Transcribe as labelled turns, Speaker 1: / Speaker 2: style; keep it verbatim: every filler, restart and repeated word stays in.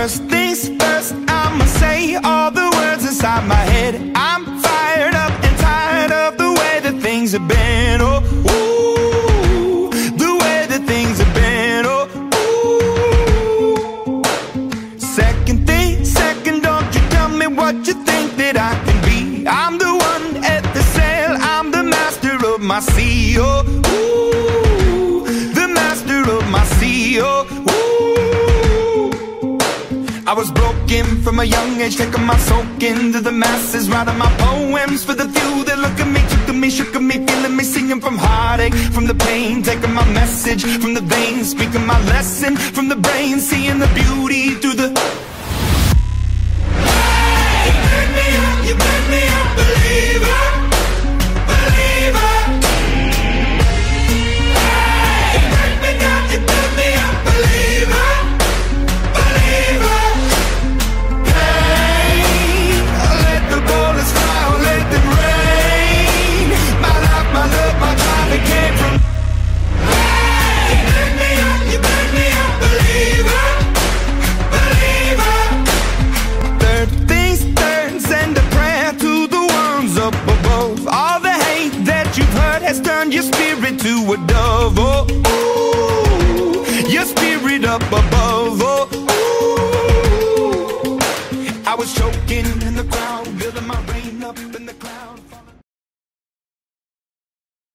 Speaker 1: First things first, I'ma say all the words inside my head. I'm fired up and tired of the way that things have been. Oh, ooh, the way that things have been. Oh, ooh. Second thing, second, don't you tell me what you think that I can be. I'm the one at the sail, I'm the master of my sea. Oh, ooh, the master of my sea. Oh, ooh. I was broken from a young age, taking my soak into the masses, writing my poems for the few that look at me, took at me, shook at me, feeling me, singing from heartache, from the pain, taking my message from the veins, speaking my lesson from the brain, seeing the beauty through the... Hey, you burn me up, you burn me up, believer, believer. Hey, you burn me down, you burn me up, believer, believer. Came from. Hey, you burn me up, you burn me up, believer, believer. Third things third, send a prayer to the ones up above. All the hate that you've heard has turned your spirit to a dove. Oh, ooh, your spirit up above. Oh, ooh. I was choking in the